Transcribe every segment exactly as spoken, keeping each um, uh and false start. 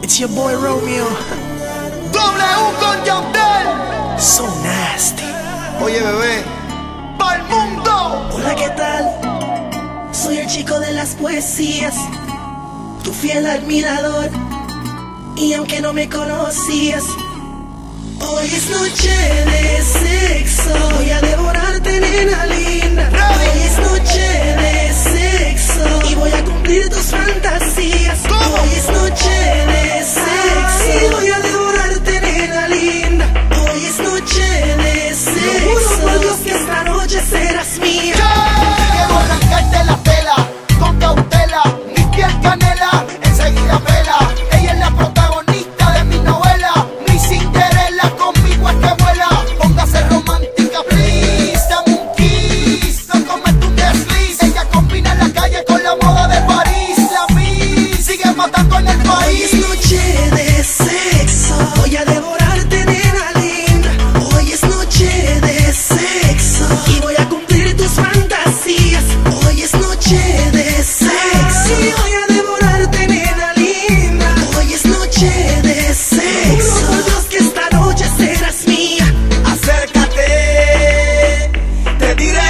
It's your boy Romeo. W con Yandel. So nasty. Oye, bebé, pa'l mundo. Hola, ¿qué tal? Soy el chico de las poesías, tu fiel admirador. Y aunque no me conocías, hoy es noche de sexo. Voy a devorarte, nena linda. Hoy es noche de sexo y voy a cumplir tus fantasías. Hoy es noche de sexo y voy a devorarte, nena linda. Hoy es noche de sexo. Por Dios que esta noche serás mía. Quiero arrancarte la tela con cautela, mi piel canela, enseguida pela. Ella es la protagonista de mi novela, mi Cinderella, conmigo es que vuela. Póngase romántica, please, dame un kiss, no comete un desliz. Ella combina en la calle con la moda de París. La Miss sigue matando en el país. Hoy es noche de sexo, voy a devorarte, nena linda. Hoy es noche de sexo y voy a cumplir tus fantasías. Hoy es noche de sexo y voy a devorarte, nena linda. Hoy es noche de sexo. Juro por Dios que esta noche serás mía. Acércate, te diré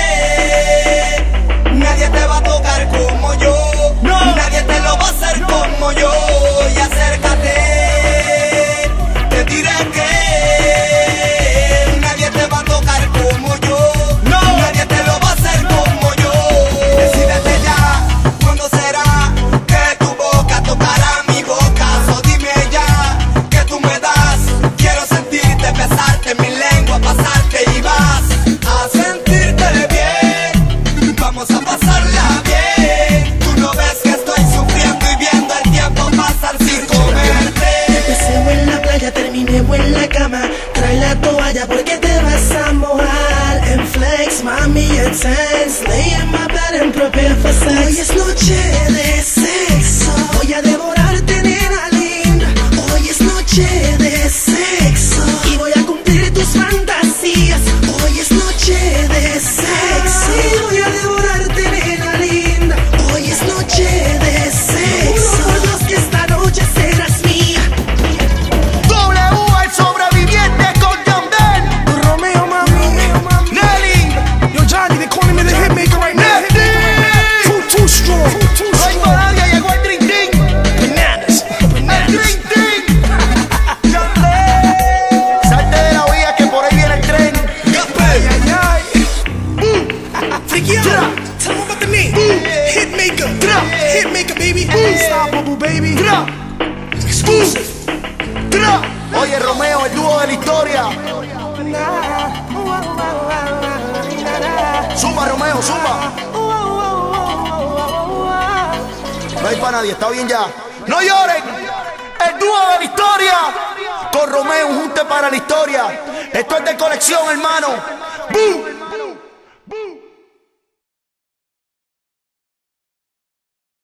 que nadie te va a tocar como yo, no. Nadie te lo va a hacer como yo. Y acércate, te diré que nadie te va a tocar como yo, no. Nadie te lo va a hacer como yo. Decídete ya, ¿cuándo será que tu boca tocará mi boca? So dime ya, que tú me das. Quiero sentirte, besarte, mi lengua pasarte y vas a sentirte bien. Vamos a pasarla bien. Tú no ves que estoy sufriendo y viendo el tiempo pasar sin comerte. Empecé en la playa, terminé en la cama. Trae la toalla porque te vas a mojar. En flex, mami, it's tense. Lay in my bed and prepare for sex. Hoy es noche de sexo, voy a devorarte, nena linda. Hoy es noche de sexo y voy a cumplir tus fantasías. Hoy es noche de sexo y voy a devorarte, nena linda. Hoy es noche de sexo. Juro por Dios que esta noche serás mía. W, el sobreviviente con Yandel. Romeo, mami, Nelly, yo Johnny, they calling me the hitmaker right now. Nelly. Too, too strong, too No hay strong. nadie, llegó el Dream Team. Bananas, El bananas. Dream Team. Yandel. Salte de la vía que por ahí viene el tren. Ay, ay, ay. Freaky out. Tell them about the name. Hitmaker, hitmaker, baby. Unstoppable, baby. Tra, Exclusive. tra. Oye, Romeo, el dúo de la historia. Zumba, Romeo, zumba. No hay para nadie, está bien ya. No lloren. El dúo de la historia. Con Romeo, un junte para la historia. Esto es de colección, hermano. ¡Bum!